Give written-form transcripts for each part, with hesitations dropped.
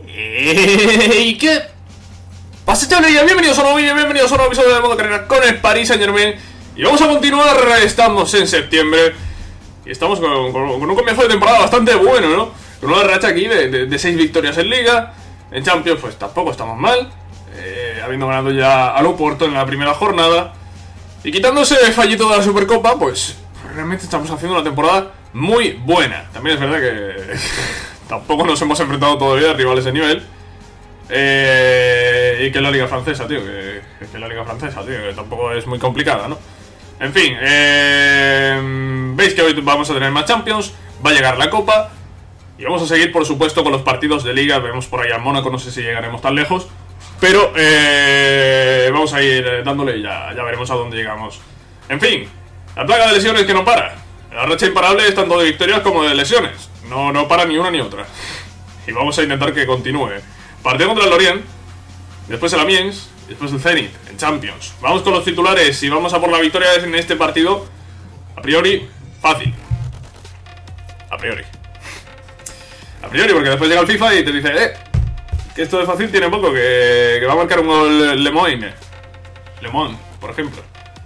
¿Y qué pasa, chavales? Bienvenidos a un nuevo vídeo, bienvenidos a un nuevo episodio de Modo Carrera con el Paris Saint-Germain. Y vamos a continuar, estamos en septiembre y estamos con un comienzo de temporada bastante bueno, ¿no? Con una racha aquí de 6 victorias en Liga. En Champions pues tampoco estamos mal, habiendo ganado ya a Oporto en la primera jornada. Y quitando ese fallito de la Supercopa, pues realmente estamos haciendo una temporada muy buena. También es verdad que tampoco nos hemos enfrentado todavía a rivales de nivel. Y que la Liga Francesa, tío, que la Liga Francesa, tío, que tampoco es muy complicada, ¿no? En fin, veis que hoy vamos a tener más Champions, va a llegar la Copa y vamos a seguir, por supuesto, con los partidos de Liga. Vemos por ahí a Mónaco, no sé si llegaremos tan lejos, pero vamos a ir dándole y ya veremos a dónde llegamos. En fin, la plaga de lesiones que no para. La racha imparable es tanto de victorias como de lesiones. No para ni una ni otra. Y vamos a intentar que continúe. Partido contra el Lorient, después el Amiens, después el Zenit en Champions. Vamos con los titulares y vamos a por la victoria en este partido. A priori, fácil. A priori, porque después llega el FIFA y te dice que esto de fácil tiene poco, que va a marcar un gol Le Moine, por ejemplo.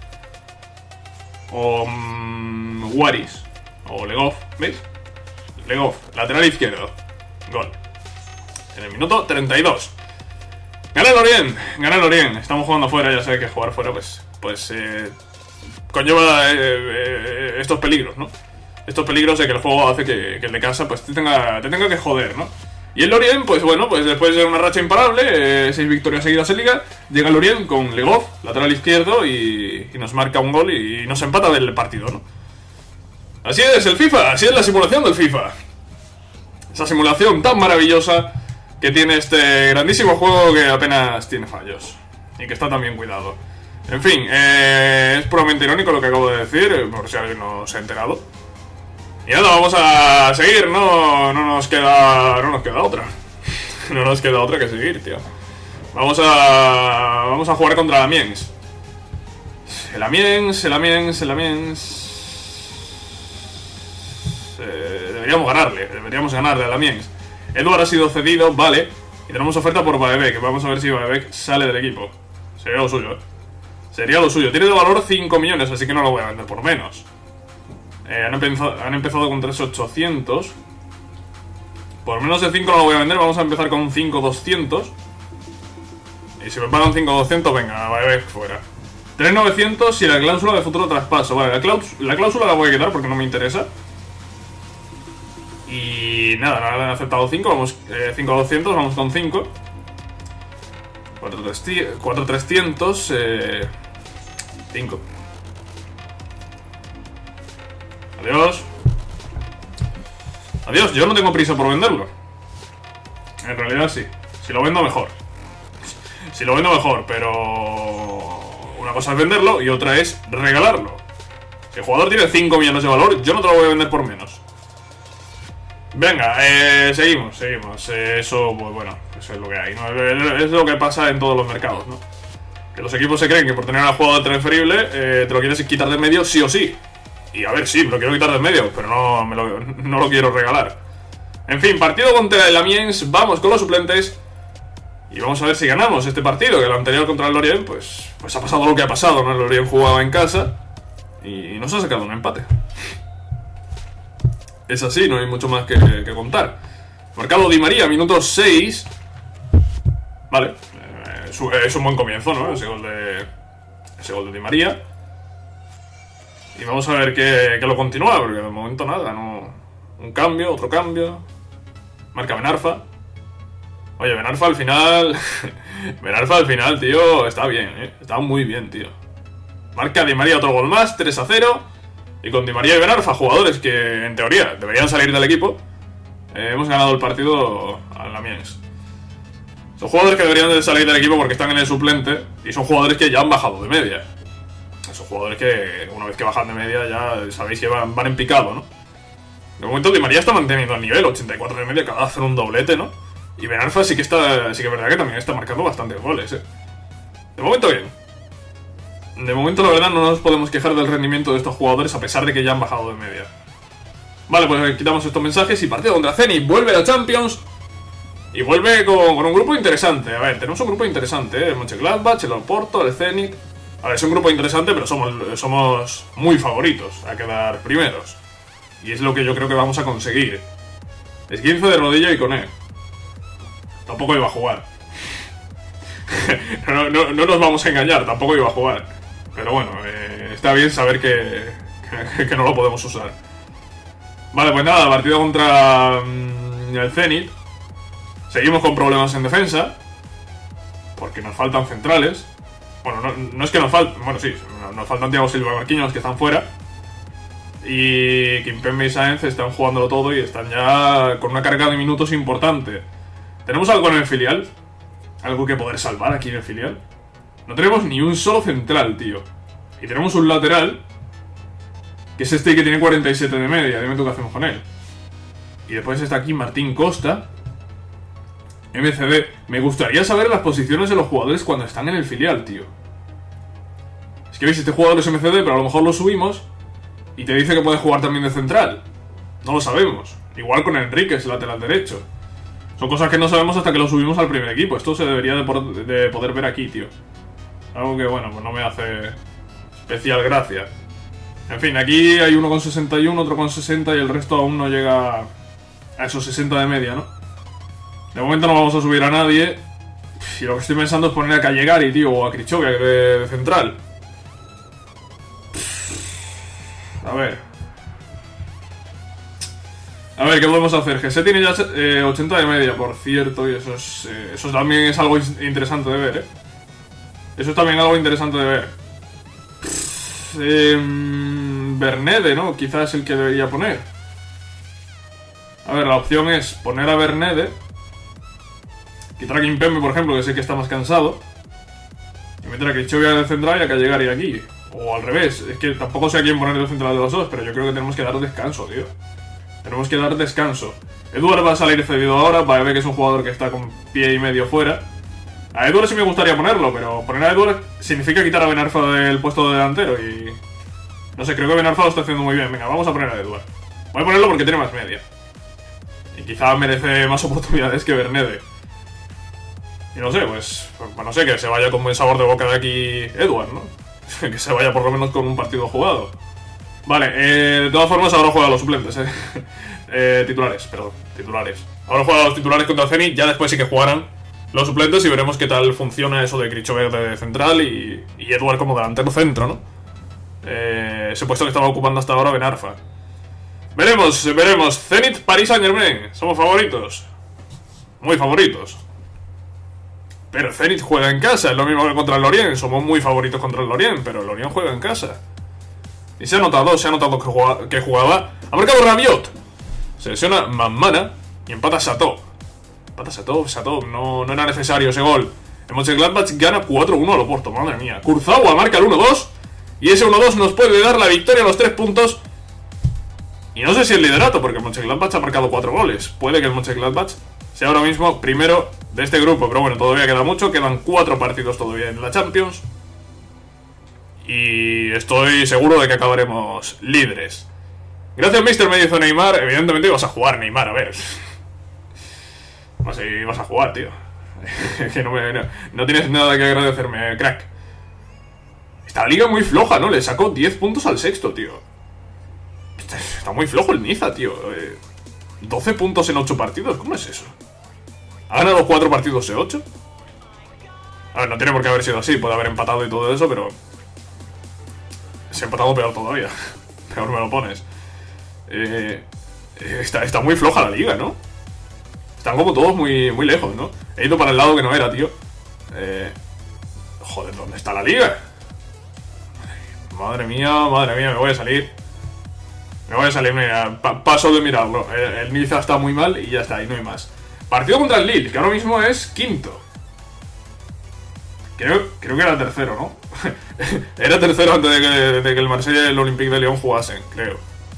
O Waris, o Legov, ¿veis? Legov, lateral izquierdo, gol en el minuto 32. Gana el Lorient. Estamos jugando fuera, ya sabéis que jugar fuera pues conlleva estos peligros, ¿no? Estos peligros de que el juego hace que el de casa pues te tenga que joder, ¿no? Y el Lorient, pues bueno, pues después de una racha imparable, 6 victorias seguidas en Liga, llega el Lorient con Legov, lateral izquierdo, y nos marca un gol y nos empata del partido, ¿no? Así es el FIFA, así es la simulación del FIFA. Esa simulación tan maravillosa que tiene este grandísimo juego que apenas tiene fallos y que está tan bien cuidado. En fin, es puramente irónico lo que acabo de decir, por si alguien no se ha enterado. Y nada, vamos a seguir, no nos queda otra. No nos queda otra que seguir, tío. Vamos a jugar contra el Amiens. El Amiens. Deberíamos ganarle al Amiens. Edouard ha sido cedido, vale. Y tenemos oferta por Baebek. Vamos a ver si Baebek sale del equipo. Sería lo suyo, Sería lo suyo. Tiene de valor 5 millones, así que no lo voy a vender por menos. Han empezado con 3.800. Por menos de 5 no lo voy a vender. Vamos a empezar con 5.200. Y si me pagan 5.200, venga, Baebek fuera. 3.900 y la cláusula de futuro traspaso. Vale, la cláusula la voy a quitar porque no me interesa. Y nada, han aceptado 5, vamos 5.200, vamos con 5. 4.300, 5. Adiós, yo no tengo prisa por venderlo. En realidad sí, si lo vendo mejor. Pero una cosa es venderlo y otra es regalarlo. Si el jugador tiene 5 millones de valor, yo no te lo voy a vender por menos. Venga, seguimos. Eso, pues bueno, eso es lo que hay, ¿no? Es lo que pasa en todos los mercados, ¿no? Que los equipos se creen que por tener al jugador transferible te lo quieres quitar de en medio sí o sí. Y a ver, sí, me lo quiero quitar de en medio, pero no lo quiero regalar. En fin, partido contra el Amiens, vamos con los suplentes. Y vamos a ver si ganamos este partido, que el anterior contra el Lorient, pues ha pasado lo que ha pasado, ¿no? El Lorient jugaba en casa y nos ha sacado un empate. Es así, no hay mucho más que contar. Marcado Di María, minuto 6. Vale, es un buen comienzo, ¿no? Ese gol de Di María. Y vamos a ver que lo continúa, porque de momento nada, no. Un cambio, otro cambio. Marca Benarfa. Oye, Benarfa al final. Benarfa al final, tío, está bien, está muy bien, tío. Marca Di María otro gol más, 3-0. Y con Di María y Benarfa, jugadores que en teoría deberían salir del equipo, hemos ganado el partido al Amiens. Son jugadores que deberían de salir del equipo porque están en el suplente y son jugadores que ya han bajado de media. Son jugadores que una vez que bajan de media ya sabéis que van en picado, ¿no? De momento Di María está manteniendo el nivel, 84 de media, acaba de hacer un doblete, ¿no? Y Benarfa sí que es verdad que también está marcando bastantes goles, De momento bien. De momento la verdad no nos podemos quejar del rendimiento de estos jugadores a pesar de que ya han bajado de media. Vale, pues quitamos estos mensajes y partido contra Zenit. Vuelve a Champions. Y vuelve con un grupo interesante. A ver, tenemos un grupo interesante, ¿eh? El Mönchengladbach, el Oporto, el Zenit. A ver, es un grupo interesante, pero somos muy favoritos a quedar primeros. Y es lo que yo creo que vamos a conseguir. Esguince de rodilla y con él. Tampoco iba a jugar. no nos vamos a engañar, tampoco iba a jugar. Pero bueno, está bien saber que no lo podemos usar. Vale, pues nada, partido contra el Zenit. Seguimos con problemas en defensa. Porque nos faltan centrales. Bueno, no es que nos falten. Bueno, sí, nos faltan Thiago Silva y Marquinhos, que están fuera. Y Kimpembe y Sáenz están jugándolo todo y están ya con una carga de minutos importante. ¿Tenemos algo en el filial? ¿Algo que poder salvar aquí en el filial? No tenemos ni un solo central, tío. Y tenemos un lateral, que es este que tiene 47 de media. Dime tú qué hacemos con él. Y después está aquí Martín Costa, MCD. Me gustaría saber las posiciones de los jugadores cuando están en el filial, tío. Es que veis, este jugador es MCD, pero a lo mejor lo subimos y te dice que puede jugar también de central. No lo sabemos. Igual con Enrique, es el lateral derecho. Son cosas que no sabemos hasta que lo subimos al primer equipo. Esto se debería de poder ver aquí, tío. Algo que, bueno, pues no me hace especial gracia. En fin, aquí hay uno con 61, otro con 60 y el resto aún no llega a esos 60 de media, ¿no? De momento no vamos a subir a nadie. Y lo que estoy pensando es poner a Callegari, tío, o a Krychowiak de central. A ver, ¿qué podemos hacer? GC tiene ya 80 de media, por cierto, y eso también es algo interesante de ver, ¿eh? Eso es también algo interesante de ver. Bernede, ¿no? Quizás es el que debería poner. A ver, la opción es poner a Bernede, quitar a Kimpembe, por ejemplo, que sé que está más cansado, y meter a Krychowiak de central y a Callegari aquí. O al revés, es que tampoco sé a quién poner de central de los dos, pero yo creo que tenemos que dar descanso, tío. Tenemos que dar descanso. Eduard va a salir cedido ahora, va a ver que es un jugador que está con pie y medio fuera. A Eduard sí me gustaría ponerlo, pero poner a Eduard significa quitar a Ben Arfa del puesto de delantero y... No sé, creo que Ben Arfa lo está haciendo muy bien. Venga, vamos a poner a Eduard. Voy a ponerlo porque tiene más media. Y quizá merece más oportunidades que Bernede. Y no sé, pues no sé, que se vaya con buen sabor de boca de aquí Eduard, ¿no? Que se vaya por lo menos con un partido jugado. Vale, de todas formas ahora juega a los suplentes, titulares. Ahora juega a los titulares contra el Zenit, ya después sí que jugarán los suplentes y veremos qué tal funciona eso de Krychowiak de central y Eduard como delantero centro, ¿no? Ese puesto que estaba ocupando hasta ahora Ben Arfa. Veremos. Zenit, Paris Saint-Germain. Somos favoritos. Muy favoritos. Pero el Zenit juega en casa, es lo mismo que contra el Lorient. Somos muy favoritos contra el Lorient, pero el Lorient juega en casa. Y se ha notado que jugaba. Ha marcado Rabiot. Se lesiona Mammana y empata Chateau. No era necesario ese gol. El Mönchengladbach gana 4-1 al Oporto, madre mía. Kurzawa marca el 1-2. Y ese 1-2 nos puede dar la victoria a los 3 puntos. Y no sé si el liderato, porque el Mönchengladbach ha marcado 4 goles. Puede que el Mönchengladbach sea ahora mismo primero de este grupo. Pero bueno, todavía queda mucho. Quedan 4 partidos todavía en la Champions. Y estoy seguro de que acabaremos líderes. Gracias, Mister, me dice Neymar. Evidentemente ibas a jugar, Neymar, a ver. No sé, ibas a jugar, tío. Que no tienes nada que agradecerme, crack. Esta liga muy floja, ¿no? Le sacó 10 puntos al sexto, tío. Está muy flojo el Niza, tío. 12 puntos en 8 partidos, ¿cómo es eso? ¿Ha ganado 4 partidos de 8? A ver, no tiene por qué haber sido así. Puede haber empatado y todo eso, pero... Se ha empatado peor todavía. Peor me lo pones. Está muy floja la liga, ¿no? Están como todos muy lejos, ¿no? He ido para el lado que no era, tío. Joder, ¿dónde está la liga? Madre mía, me voy a salir. Mira, paso de mirarlo. El Niza está muy mal y ya está, y no hay más. Partido contra el Lille, que ahora mismo es quinto. Creo que era tercero, ¿no? Era tercero antes de que el Marsella y el Olympique de Lyon jugasen, creo.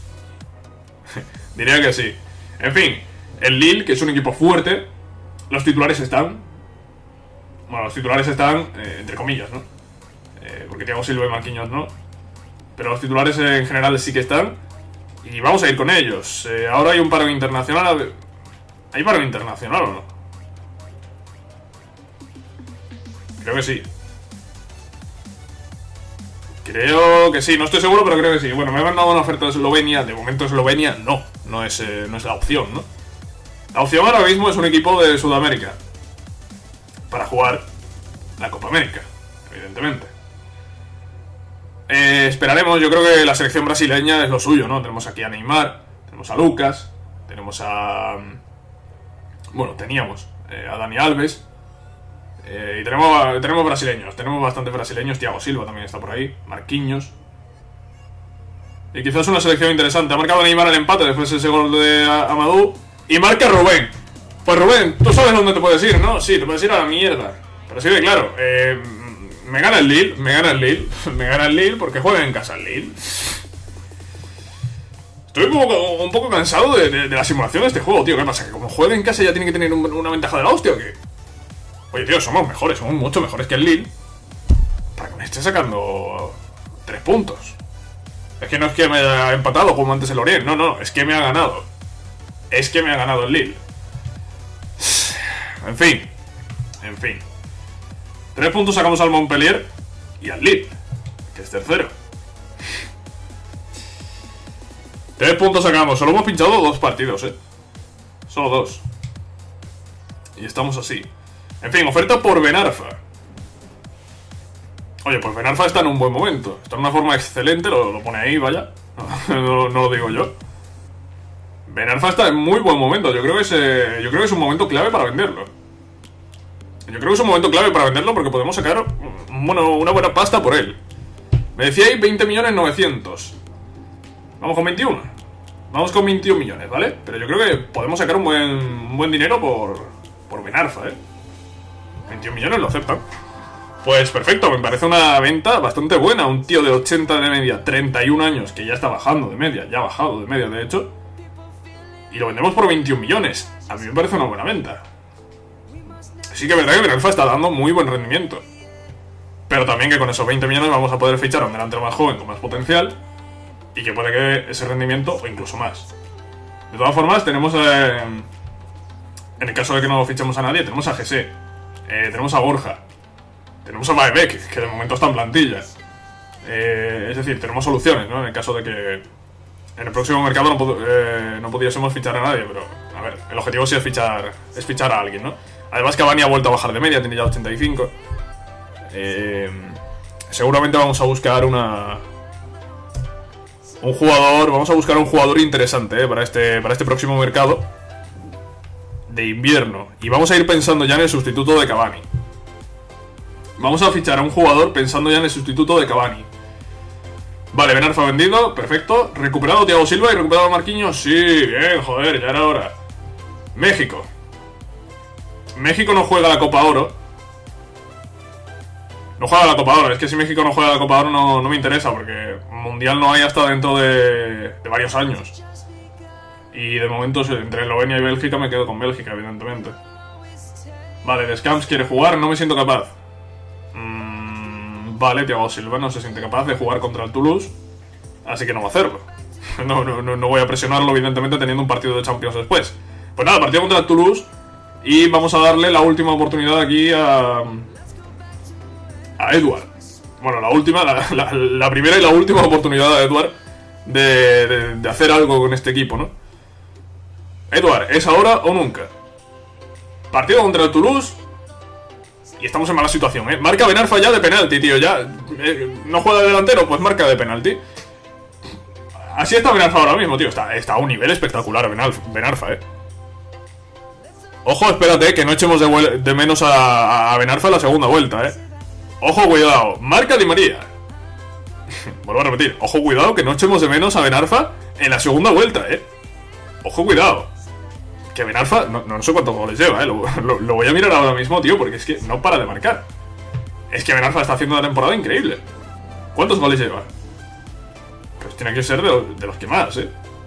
Diría que sí. En fin, el Lille, que es un equipo fuerte. Los titulares están... Bueno, los titulares están, entre comillas, ¿no? Porque Thiago Silva y Marquinhos no. Pero los titulares en general sí que están. Y vamos a ir con ellos. Ahora hay un paro internacional. ¿Hay paro internacional o no? Creo que sí. Creo que sí, no estoy seguro, pero creo que sí. Bueno, me han mandado una oferta de Eslovenia. De momento Eslovenia no es la opción, ¿no? La opción ahora mismo es un equipo de Sudamérica para jugar la Copa América, evidentemente. Esperaremos, yo creo que la selección brasileña es lo suyo, ¿no? Tenemos aquí a Neymar, tenemos a Lucas, tenemos a... Bueno, teníamos a Dani Alves. Y tenemos brasileños, tenemos bastantes brasileños. Thiago Silva también está por ahí, Marquinhos. Y quizás una selección interesante. Ha marcado Neymar el empate después de ese gol de Amadou. Y marca Rubén. Pues Rubén, tú sabes dónde te puedes ir, ¿no? Sí, te puedes ir a la mierda. Pero sí, claro, me gana el Lille, me gana el Lille porque juega en casa el Lille. Estoy un poco cansado de la simulación de este juego, tío. ¿Qué pasa? ¿Que como juega en casa ya tiene que tener una ventaja de la hostia o qué? Oye, tío, somos mejores, somos mucho mejores que el Lille. Para que me esté sacando 3 puntos. Es que no es que me haya empatado como antes el Lorient. No, es que me ha ganado. Es que me ha ganado el Lille. En fin. 3 puntos sacamos al Montpellier y al Lille, que es tercero. 3 puntos sacamos. Solo hemos pinchado 2 partidos, Solo 2. Y estamos así. En fin, oferta por Ben Arfa. Oye, pues Ben Arfa está en un buen momento. Está en una forma excelente, lo pone ahí, vaya. No lo digo yo. Ben Arfa está en muy buen momento. Yo creo que es un momento clave para venderlo. Porque podemos sacar una buena pasta por él. Me decíais 20.900.000. Vamos con 21. Vamos con 21 millones, ¿vale? Pero yo creo que podemos sacar un buen dinero por Ben Arfa, 21 millones lo aceptan. Pues perfecto, me parece una venta bastante buena. Un tío de 80 de media, 31 años, que ya está bajando de media. Ya ha bajado de media, de hecho. Y lo vendemos por 21 millones. A mí me parece una buena venta. Sí que es verdad que Ben Arfa está dando muy buen rendimiento. Pero también que con esos 20 millones vamos a poder fichar a un delantero más joven con más potencial. Y que puede que ese rendimiento, o incluso más. De todas formas, tenemos... en el caso de que no fichemos a nadie, tenemos a Jesse. Tenemos a Borja. Tenemos a Baebek, que de momento está en plantilla. Es decir, tenemos soluciones, ¿no? En el caso de que en el próximo mercado no pudiésemos fichar a nadie. Pero, a ver, el objetivo sí es fichar a alguien, ¿no? Además, Cavani ha vuelto a bajar de media, tiene ya 85. Seguramente vamos a buscar Vamos a buscar un jugador interesante, para este próximo mercado de invierno. Y vamos a ir pensando ya en el sustituto de Cavani. Vamos a fichar a un jugador pensando ya en el sustituto de Cavani. Vale, Ben Arfa vendido, perfecto. Recuperado Thiago Silva y recuperado Marquinhos. Sí, bien, joder, ya era hora. México no juega la Copa Oro. No juega la Copa Oro, es que si México no juega la Copa Oro no me interesa, porque Mundial no hay hasta dentro de varios años. Y de momento entre Eslovenia y Bélgica me quedo con Bélgica, evidentemente. Vale, Descamps quiere jugar, no me siento capaz. Vale, Thiago Silva no se siente capaz de jugar contra el Toulouse, así que no va a hacerlo. No voy a presionarlo, evidentemente, teniendo un partido de Champions después. Pues nada, partido contra el Toulouse. Y vamos a darle la última oportunidad aquí a Edouard. Bueno, la primera y la última oportunidad a Edouard de hacer algo con este equipo, ¿no? Edouard, ¿es ahora o nunca? Partido contra el Toulouse. Y estamos en mala situación, Marca Ben Arfa ya de penalti, tío. Ya no juega de delantero, pues marca de penalti. Así está Ben Arfa ahora mismo, tío. Está a un nivel espectacular Ben Arfa, Ojo, espérate, que no echemos de menos a Ben Arfa en la segunda vuelta, Ojo, cuidado. Marca Di María. Vuelvo a repetir. Ojo, cuidado, que no echemos de menos a Ben Arfa en la segunda vuelta, Ojo, cuidado. Que Ben Arfa, no sé cuántos goles lleva, lo voy a mirar ahora mismo, tío, porque es que no para de marcar. Es que Ben Arfa está haciendo una temporada increíble. ¿Cuántos goles lleva? Pues tiene que ser de los que más,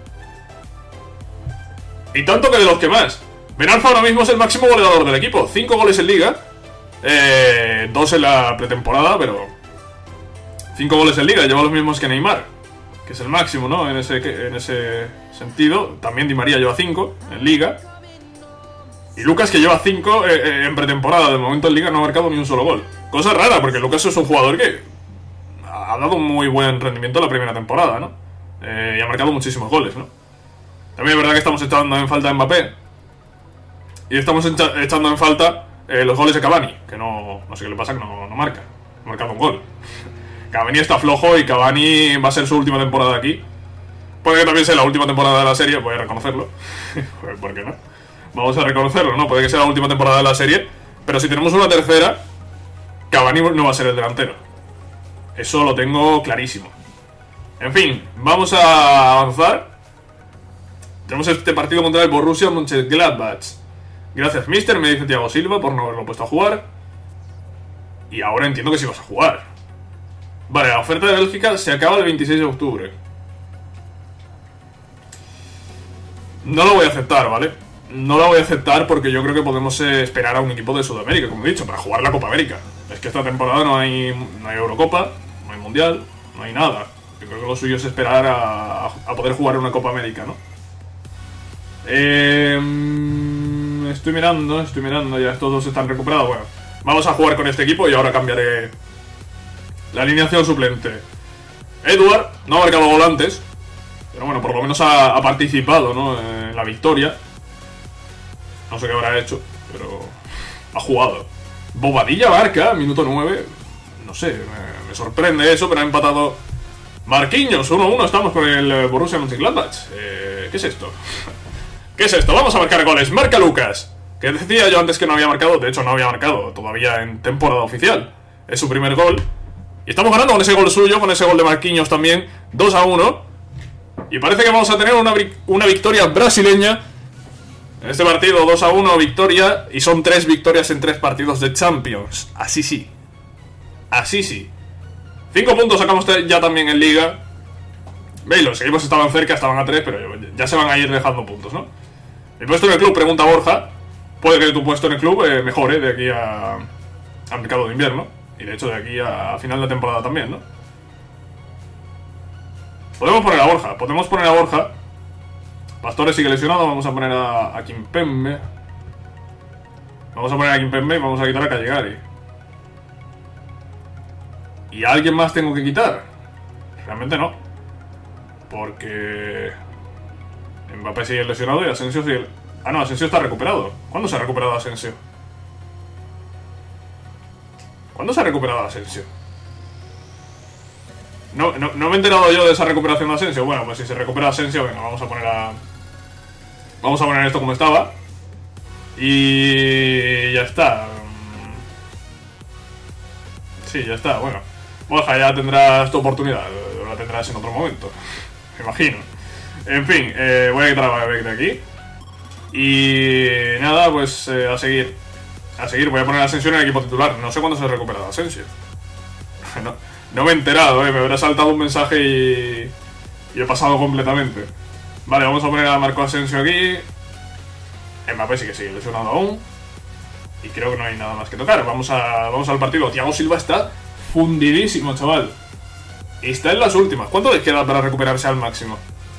Y tanto que de los que más. Ben Arfa ahora mismo es el máximo goleador del equipo. 5 goles en Liga. 2 en la pretemporada, pero 5 goles en Liga. Lleva los mismos que Neymar, que es el máximo, ¿no? En ese sentido. También Di María lleva 5 en Liga. Y Lucas, que lleva 5 en pretemporada, de momento en Liga no ha marcado ni un solo gol. Cosa rara, porque Lucas es un jugador que ha dado un muy buen rendimiento la primera temporada, ¿no? Y ha marcado muchísimos goles, ¿no? También es verdad que estamos echando en falta a Mbappé. Y estamos echando en falta los goles de Cavani, que no sé qué le pasa, que no marca. Ha marcado un gol. Cavani está flojo y Cavani va a ser su última temporada aquí. Puede que también sea la última temporada de la serie, voy a reconocerlo. ¿Por qué no? Vamos a reconocerlo, ¿no? Puede que sea la última temporada de la serie, pero si tenemos una tercera, Cavani no va a ser el delantero. Eso lo tengo clarísimo. En fin, vamos a avanzar. Tenemos este partido contra el Borussia Mönchengladbach. Gracias, mister, me dice Thiago Silva por no haberlo puesto a jugar. Y ahora entiendo que sí vas a jugar. Vale, la oferta de Bélgica se acaba el 26 de octubre. No lo voy a aceptar, ¿vale? No la voy a aceptar porque yo creo que podemos esperar a un equipo de Sudamérica, como he dicho, para jugar la Copa América. Es que esta temporada no hay Eurocopa, no hay Mundial, no hay nada. Yo creo que lo suyo es esperar a poder jugar una Copa América, ¿no? Estoy mirando, ya estos dos están recuperados. Bueno, vamos a jugar con este equipo y ahora cambiaré la alineación suplente. Edward no ha marcado gol antes, pero bueno, por lo menos ha participado, ¿no? En la victoria. No sé qué habrá hecho, pero ha jugado. Bobadilla marca, minuto 9. No sé, me sorprende eso, pero ha empatado Marquinhos, 1-1. Estamos con el Borussia Mönchengladbach. ¿Qué es esto? ¿Qué es esto? Vamos a marcar goles. Marca Lucas, que decía yo antes que no había marcado. De hecho, no había marcado todavía en temporada oficial. Es su primer gol. Y estamos ganando con ese gol suyo, con ese gol de Marquinhos también. 2-1. Y parece que vamos a tener una victoria brasileña. En este partido 2-1 victoria. Y son 3 victorias en 3 partidos de Champions. Así sí. Así sí. 5 puntos sacamos ya también en Liga. Veis, los equipos estaban cerca, estaban a 3, pero ya se van a ir dejando puntos, ¿no? El puesto en el club, pregunta Borja. Puede que tu puesto en el club mejore de aquí a mercado de invierno. Y de hecho de aquí a final de temporada también, ¿no? Podemos poner a Borja. Pastore sigue lesionado, vamos a poner a Kimpembe. Vamos a poner a Kimpembe y vamos a quitar a Callegari. ¿Y a alguien más tengo que quitar? Realmente no. Porque Mbappé sigue lesionado y Asensio sigue... Ah, no, Asensio está recuperado. ¿Cuándo se ha recuperado Asensio? ¿Cuándo se ha recuperado Asensio? No me he enterado yo de esa recuperación de Asensio. Bueno, pues si se recupera Asensio, venga, vamos a poner esto como estaba. Y ya está. Sí, ya está, bueno. Borja, ya tendrás tu oportunidad. La tendrás en otro momento, me imagino. En fin, voy a quitar a Beck de aquí. Y nada, pues a seguir. Voy a poner a Asensio en el equipo titular. No sé cuándo se ha recuperado Asensio. No me he enterado, me habrá saltado un mensaje y he pasado completamente. Vale, vamos a poner a Marco Asensio aquí. Mbappé sí que sigue lesionado aún. Y creo que no hay nada más que tocar. Vamos al partido. Thiago Silva está fundidísimo, chaval. Está en las últimas. ¿Cuánto les queda para recuperarse al máximo?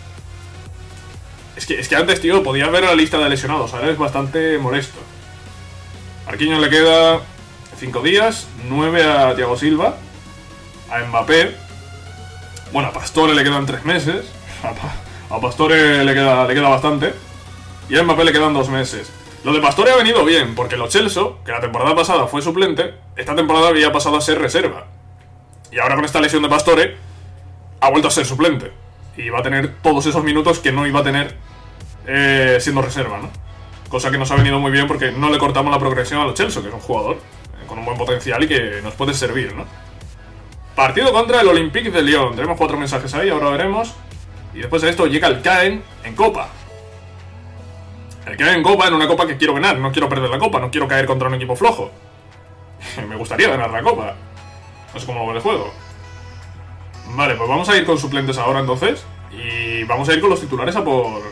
Es que antes, tío, podía ver la lista de lesionados. Ahora es bastante molesto. A Marquinhos le queda 5 días. 9 a Thiago Silva. A Mbappé. Bueno, a Pastore le quedan 3 meses. A Pastore le queda bastante. Y a Mbappé le quedan 2 meses. Lo de Pastore ha venido bien, porque Lo Celso, que la temporada pasada fue suplente, esta temporada había pasado a ser reserva. Y ahora con esta lesión de Pastore, ha vuelto a ser suplente. Y va a tener todos esos minutos que no iba a tener siendo reserva, ¿no? Cosa que nos ha venido muy bien porque no le cortamos la progresión a Lo Celso, que es un jugador con un buen potencial y que nos puede servir, ¿no? Partido contra el Olympique de Lyon. Tenemos 4 mensajes ahí, ahora veremos. Y después de esto llega el Caen en Copa. El Caen en Copa, en una Copa que quiero ganar. No quiero perder la Copa, no quiero caer contra un equipo flojo. Me gustaría ganar la Copa. No sé cómo lo ve el juego. Vale, pues vamos a ir con suplentes ahora entonces. Y vamos a ir con los titulares a por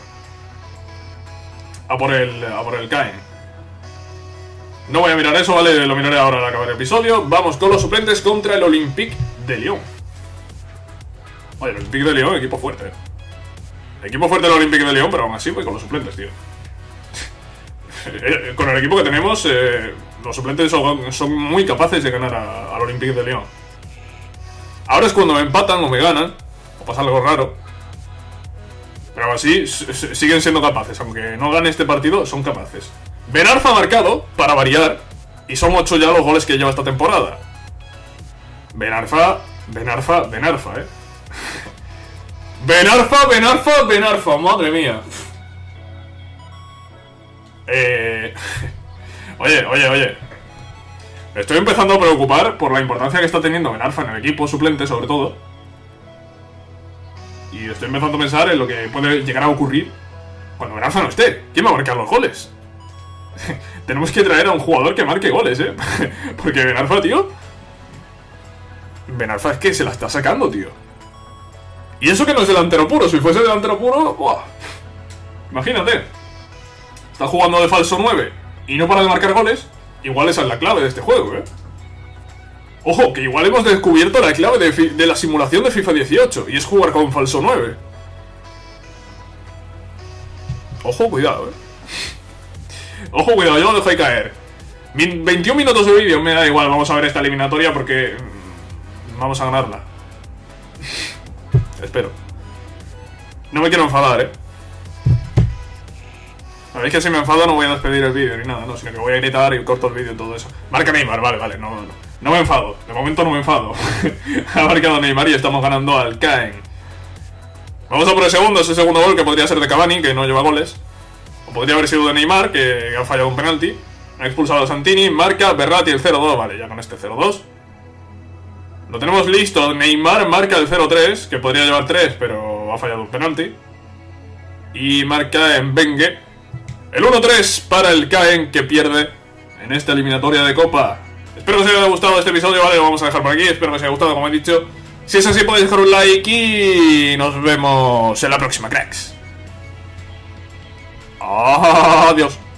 el Caen. No voy a mirar eso, vale, lo miraré ahora al acabar el episodio. Vamos con los suplentes contra el Olympique de Lyon. Oye, el Olympique de Lyon, equipo fuerte. Equipo fuerte el Olympique de Lyon, pero aún así voy con los suplentes, tío. Con el equipo que tenemos, los suplentes son muy capaces de ganar al Olympique de Lyon. Ahora es cuando me empatan o me ganan, o pasa algo raro. Pero aún así, siguen siendo capaces. Aunque no gane este partido, son capaces. Ben Arfa ha marcado, para variar, y son 8 ya los goles que lleva esta temporada. Ben Arfa, eh. Ben Arfa, madre mía. Oye. Me estoy empezando a preocupar por la importancia que está teniendo Ben Arfa en el equipo suplente, sobre todo. Y estoy empezando a pensar en lo que puede llegar a ocurrir cuando Ben Arfa no esté. ¿Quién va a marcar los goles? Tenemos que traer a un jugador que marque goles, Porque Ben Arfa, tío... Ben Arfa es que se la está sacando, tío. Y eso que no es delantero puro. Si fuese delantero puro... ¡buah! Imagínate. Está jugando de falso 9 y no para de marcar goles. Igual esa es la clave de este juego, Ojo, que igual hemos descubierto la clave de la simulación de FIFA 18. Y es jugar con falso 9. Ojo, cuidado, Ojo, cuidado, yo lo dejo ahí caer. 21 minutos de vídeo, me da igual. Vamos a ver esta eliminatoria porque... vamos a ganarla. Espero. No me quiero enfadar, Sabéis que si me enfado no voy a despedir el vídeo ni nada, no, sino que voy a gritar y corto el vídeo y todo eso. Marca Neymar, vale, no me enfado, de momento no me enfado. Ha marcado Neymar y estamos ganando al Caen. Vamos a por el segundo, ese segundo gol que podría ser de Cavani, que no lleva goles. O podría haber sido de Neymar, que ha fallado un penalti. Ha expulsado a Santini, marca Verratti el 0-2, vale, ya con este 0-2. Lo tenemos listo, Neymar marca el 0-3, que podría llevar 3, pero ha fallado un penalti. Y marca Mbengue el 1-3 para el Caen, que pierde en esta eliminatoria de Copa. Espero que os haya gustado este episodio, vale, lo vamos a dejar por aquí. Espero que os haya gustado, como he dicho. Si es así, podéis dejar un like y nos vemos en la próxima, cracks. Adiós.